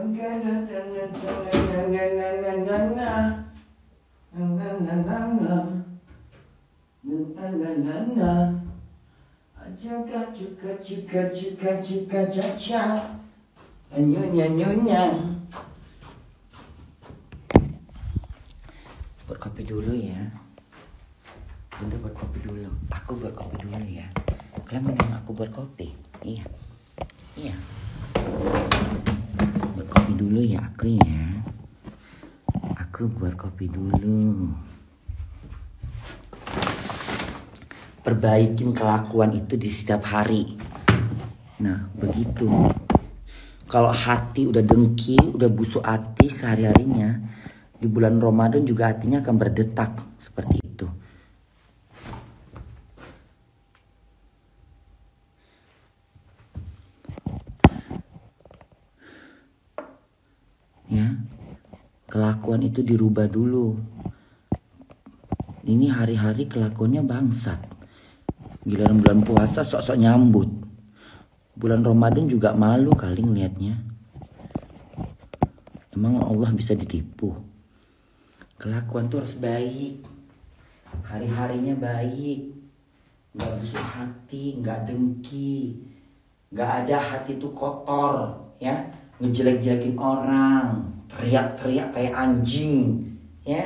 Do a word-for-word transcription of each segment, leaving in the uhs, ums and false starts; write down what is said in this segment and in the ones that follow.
Buat kopi dulu ya. Bunda buat kopi dulu. Aku buat kopi dulu ya. Kalian mau nanya aku buat kopi? Iya. Iya. Buat kopi dulu ya aku ya. Aku buat kopi dulu. Perbaikin kelakuan itu di setiap hari. Nah, begitu. Kalau hati udah dengki, udah busuk hati sehari-harinya, di bulan Ramadan juga hatinya akan berdetak seperti itu. Ya, kelakuan itu dirubah dulu. Ini hari-hari kelakuannya bangsat. Giliran bulan puasa sok-sok nyambut. Bulan Ramadan juga malu kali ngeliatnya. Emang Allah bisa ditipu? Kelakuan tuh harus baik. Hari-harinya baik. Gak busuk hati, gak dengki. Gak ada hati tuh kotor, ya. Ngejelek-jelekin orang, teriak-teriak kayak anjing, ya.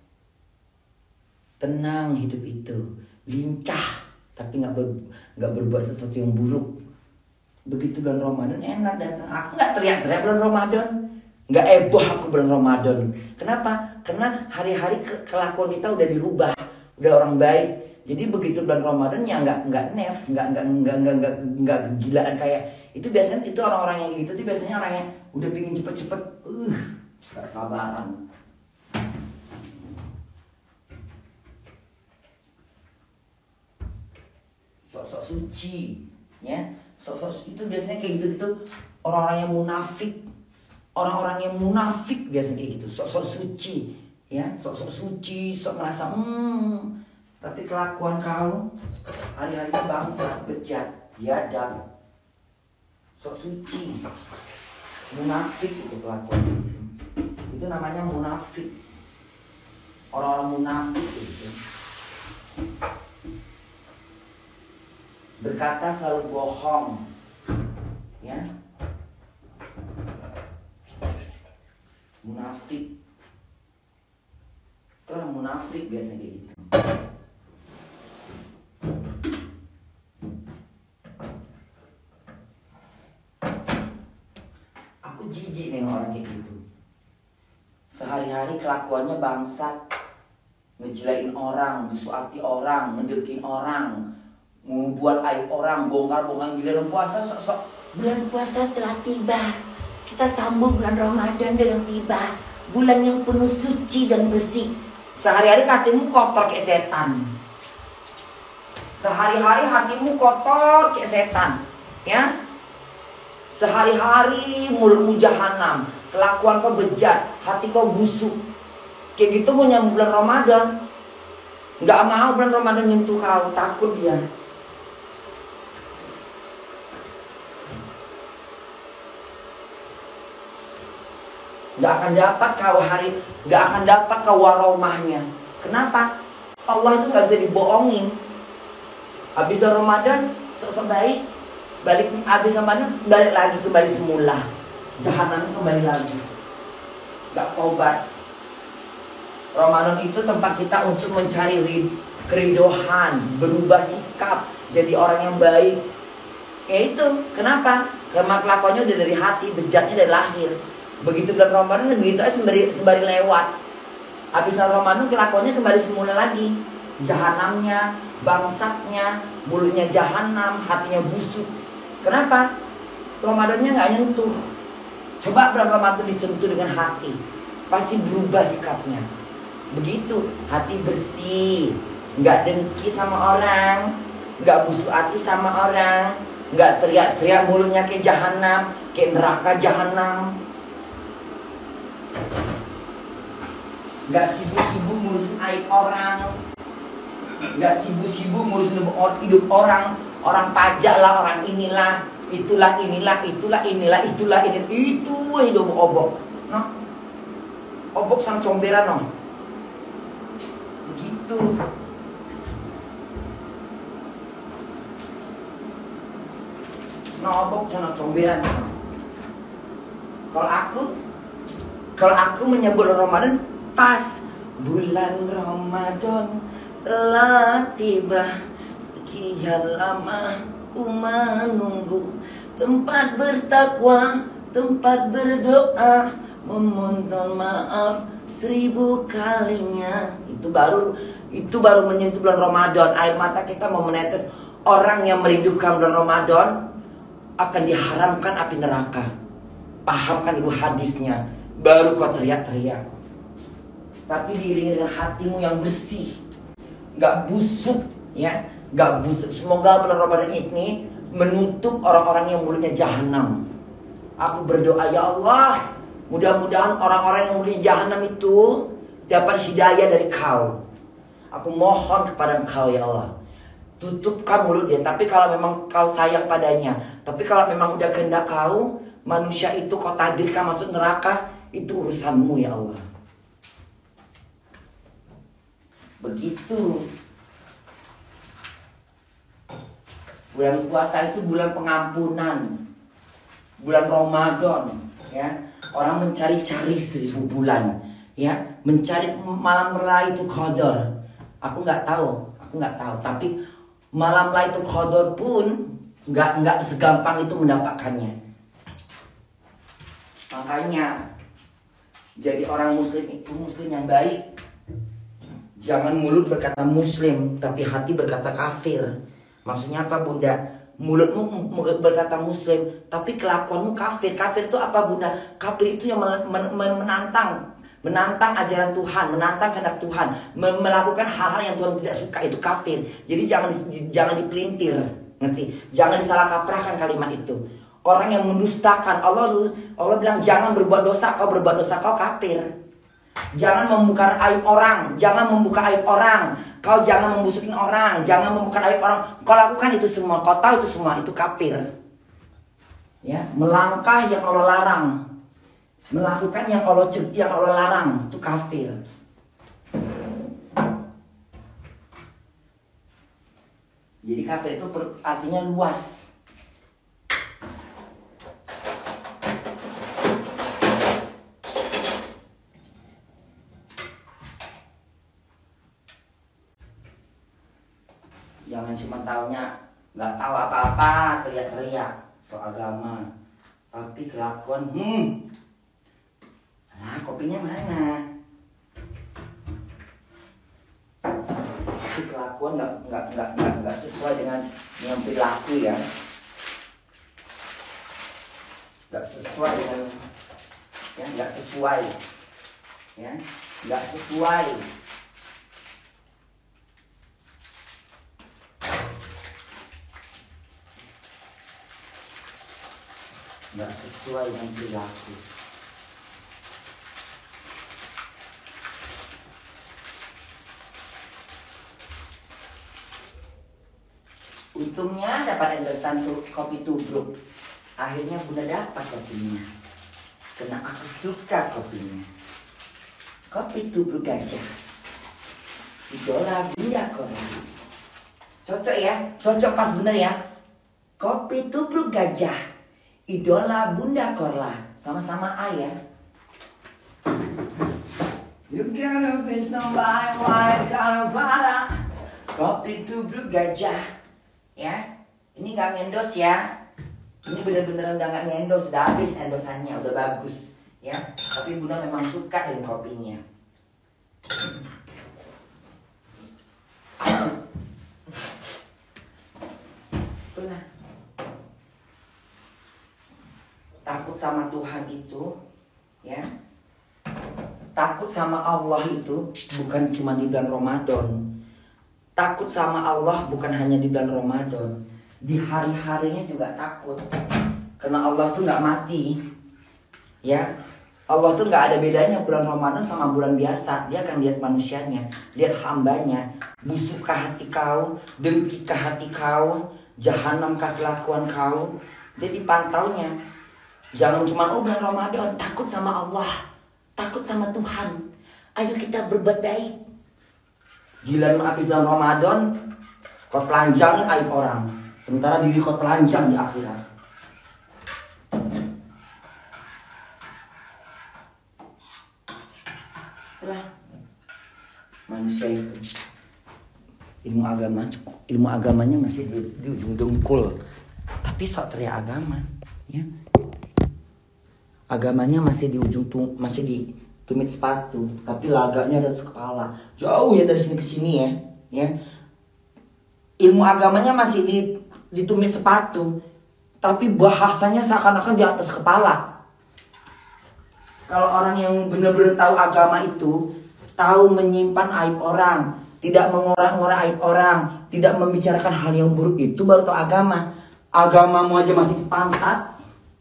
Tenang hidup itu, lincah, tapi nggak ber, nggak berbuat sesuatu yang buruk. Begitu bulan Ramadan enak datang. Aku nggak teriak-teriak bulan Ramadan, nggak heboh aku bulan Ramadan. Kenapa? Karena hari-hari kelakuan kita udah dirubah, udah orang baik. Jadi begitu bulan Ramadan ya nggak nggak nef, nggak nggak nggak nggak nggak nggak gilaan kayak itu. Biasanya itu orang-orang yang gitu tuh biasanya orang yang udah pingin cepet-cepet, uh, gak sabaran. Sok-sok suci, ya. Sok-sok itu biasanya kayak gitu-gitu orang-orang yang munafik, orang-orang yang munafik biasanya kayak gitu. Sok-sok suci, ya. Sok-sok suci, sok merasa, hmm. Tapi kelakuan kau hari-harinya bangsa, bejat, biadab, sok suci, munafik itu kelakuan itu. Itu namanya munafik. Orang-orang munafik itu berkata selalu bohong, ya. Munafik. Itu orang munafik biasanya kayak gitu. Aku jijik nih orang kayak gitu. Sehari-hari kelakuannya bangsat, ngejelekin orang, busuk hati orang, ngedengkin orang, membuat aib orang, bongkar-bongkar. Giliran puasa sok-sok. Bulan puasa telah tiba. Kita sambung bulan Ramadan dengan tiba. Bulan yang penuh suci dan bersih. Sehari-hari hatimu kotor kayak setan. Sehari-hari hatimu kotor kayak setan, ya. Sehari-hari mulutmu jahanam, kelakuan kau bejat, hati kau busuk. Kayak gitu mau nyambut bulan Ramadan. Nggak mau bulan Ramadan nyentuh kau, takut dia. Nggak akan dapat kau hari, nggak akan dapat kau waromahnya. Kenapa? Allah itu nggak bisa dibohongin. Habis bulan Ramadan, sok-sok baik, balik habis Ramadan, balik lagi kembali semula. Jahanam kembali lagi. Nggak tobat. Ramadan itu tempat kita untuk mencari keridohan, berubah sikap, jadi orang yang baik. Ya itu, kenapa? Karena kelakuannya udah dari hati, bejatnya dari lahir. Begitu bulan Ramadan, begitu aja sembari, sembari lewat. Habis Ramadan kelakuannya kembali semula lagi. Jahanamnya, bangsatnya, mulutnya jahanam, hatinya busuk. Kenapa? Ramadannya nggak nyentuh. Coba bulan Ramadan disentuh dengan hati, pasti berubah sikapnya. Begitu, hati bersih, nggak dengki sama orang, nggak busuk hati sama orang, nggak teriak-teriak mulutnya kayak jahanam, kayak neraka jahanam. Nggak sibuk-sibuk ngurusin aib orang, nggak sibuk-sibuk ngurusin hidup orang, orang pajak lah, orang inilah, itulah inilah, itulah inilah, itulah ini, itu hidup obok. Nah, obok sang comberan no. Begitu. Nah, obok sang comberan. Kalau aku, kalau aku menyebut Ramadan pas bulan Ramadan telah tiba, sekian lama ku menunggu tempat bertakwa, tempat berdoa, memohon maaf seribu kalinya. Itu baru itu baru menyentuh bulan Ramadan. Air mata kita mau menetes. Orang yang merindukan bulan Ramadan akan diharamkan api neraka. Pahamkan dulu hadisnya, baru kau teriak-teriak. Tapi diiringi dengan hatimu yang bersih, nggak busuk, ya, nggak busuk. Semoga bulan Ramadan ini menutup orang-orang yang mulutnya jahanam. Aku berdoa, ya Allah, mudah-mudahan orang-orang yang mulutnya jahanam itu dapat hidayah dari Kau. Aku mohon kepada Engkau, ya Allah, tutupkan mulutnya. Tapi kalau memang Kau sayang padanya, tapi kalau memang udah kehendak Kau, manusia itu Kau takdirkan masuk neraka, itu urusanmu, ya Allah. Begitu. Bulan puasa itu bulan pengampunan, bulan Ramadan, ya. Orang mencari-cari seribu bulan, ya, mencari malam Lailatul Qadar. Aku nggak tahu, aku nggak tahu. Tapi malam Lailatul Qadar pun nggak nggak segampang itu mendapatkannya. Makanya jadi orang Muslim itu Muslim yang baik. Jangan mulut berkata Muslim, tapi hati berkata kafir. Maksudnya apa, Bunda? Mulutmu berkata Muslim, tapi kelakuanmu kafir. Kafir itu apa, Bunda? Kafir itu yang men men menantang, menantang ajaran Tuhan, menantang kehendak Tuhan, melakukan hal-hal yang Tuhan tidak suka, itu kafir. Jadi jangan jangan dipelintir, ngerti? Jangan disalah kaprahkan kalimat itu. Orang yang mendustakan Allah, Allah bilang jangan berbuat dosa, kau berbuat dosa, kau kafir. Jangan membuka aib orang, jangan membuka aib orang, kau jangan membusukin orang, jangan membuka aib orang. Kau lakukan itu semua, kau tahu itu semua, itu kafir. Ya, melangkah yang Allah larang, melakukan yang Allah yang Allah larang, itu kafir. Jadi kafir itu artinya luas. Jangan cuma taunya nggak tahu apa-apa, teriak-teriak soal agama, tapi kelakuan, hmm, nah kopinya mana? Tapi kelakuan nggak nggak nggak nggak nggak sesuai dengan dengan perilaku, ya, nggak sesuai dengan, ya, nggak sesuai, ya, nggak sesuai. Nggak sesuai dengan perilaku. Untungnya dapat endorsean kopi tubruk. Akhirnya Bunda dapat kopinya, karena aku suka kopinya. Kopi tubruk gajah, idola Bunda Korla. Cocok ya, cocok pas bener ya. Kopi tubruk gajah, idola Bunda Korla, sama-sama A ya. You gotta be somebody, why gotta follow. Kopi tubruk gajah, ya. Ini nggak ngendos ya. Ini bener-bener udah nggak ngendos, udah habis endosannya, udah bagus, ya. Tapi Bunda memang suka dengan kopinya. Itulah. Takut sama Tuhan itu, ya, takut sama Allah itu bukan cuma di bulan Ramadan. Takut sama Allah bukan hanya di bulan Ramadan, di hari-harinya juga takut. Karena Allah tuh nggak mati, ya. Allah tuh nggak ada bedanya bulan Ramadan sama bulan biasa. Dia akan lihat manusianya, lihat hambanya. Busukkah hati kau, dengkikah hati kau, jahanamkah kelakuan kau. Jadi pantaunya jangan cuma oh bulan Ramadan, takut sama Allah, takut sama Tuhan. Ayo kita berbuat baik. Gila habis bulan Ramadan, kau telanjangin aib orang, sementara diri kau telanjang di akhirat. Itulah manusia itu. Ilmu agama, ilmu agamanya masih di, di ujung dengkul, tapi sok teriak agama, ya. Agamanya masih di ujung tu, masih di tumit sepatu, tapi laganya ada sekepala. Jauh ya dari sini ke sini ya, ya. Ilmu agamanya masih di di tumit sepatu, tapi bahasanya seakan-akan di atas kepala. Kalau orang yang benar-benar tahu agama itu, tahu menyimpan aib orang, tidak mengorak-ngorak aib orang, tidak membicarakan hal yang buruk, itu baru tahu agama. Agamamu aja masih di pantat.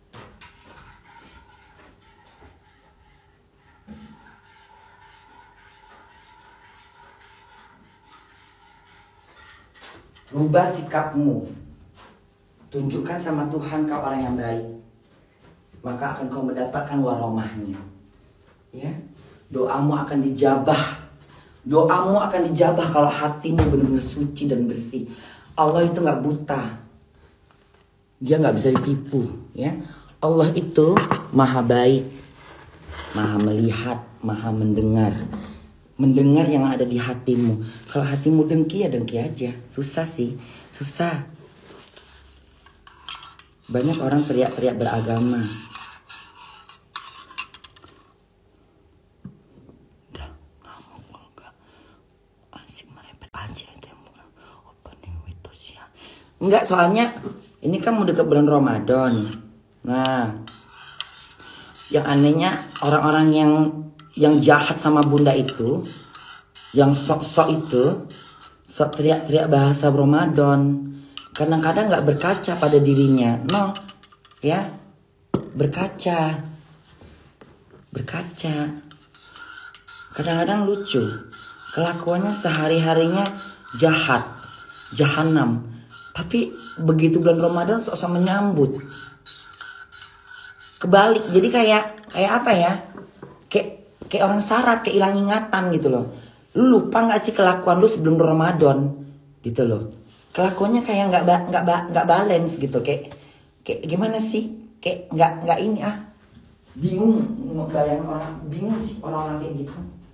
Rubah sikapmu. Tunjukkan sama Tuhan kau orang yang baik. Maka akan kau mendapatkan warahmahnya. Ya, doamu akan dijabah. Doamu akan dijabah kalau hatimu benar-benar suci dan bersih. Allah itu nggak buta. Dia nggak bisa ditipu. Ya, Allah itu maha baik, maha melihat, maha mendengar. Mendengar yang ada di hatimu. Kalau hatimu dengki ya dengki aja. Susah sih, susah. Banyak orang teriak-teriak beragama. Enggak, soalnya ini kan mau dekat bulan Ramadan. Nah, yang anehnya orang-orang yang yang jahat sama bunda itu, yang sok-sok itu, sok teriak-teriak bahasa Ramadan, kadang-kadang nggak berkaca pada dirinya. No, ya, berkaca, berkaca. Kadang-kadang lucu, kelakuannya sehari-harinya jahat, jahanam. Tapi begitu bulan Ramadan sok-sok menyambut. Kebalik, jadi kayak kayak apa ya? Kayak kayak orang sarap, kayak hilang ingatan gitu loh. Lu lupa nggak sih kelakuan lu sebelum Ramadan gitu loh. Kelakuannya kayak nggak nggak nggak balance gitu, kayak kayak gimana sih? Kayak nggak nggak ini ah. Bingung bayang orang, bingung sih orang-orang kayak gitu.